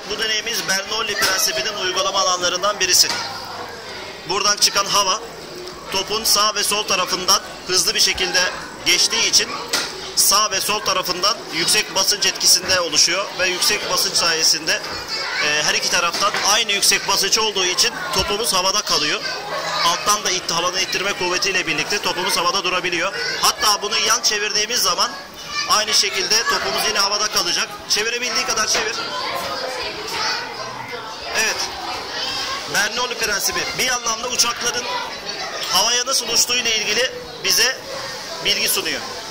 bu deneyimiz Bernoulli prensibinin uygulama alanlarından birisi. Buradan çıkan hava topun sağ ve sol tarafından hızlı bir şekilde geçtiği için sağ ve sol tarafından yüksek basınç etkisinde oluşuyor ve yüksek basınç sayesinde her iki taraftan aynı yüksek basınç olduğu için topumuz havada kalıyor. Alttan da havanın ittirme kuvvetiyle birlikte topumuz havada durabiliyor. Hatta bunu yan çevirdiğimiz zaman aynı şekilde topumuz yine havada kalacak. Çevirebildiği kadar çevir. Evet. Bernoulli prensibi bir anlamda uçakların havaya nasıl uçtuğu ile ilgili bize bilgi sunuyor.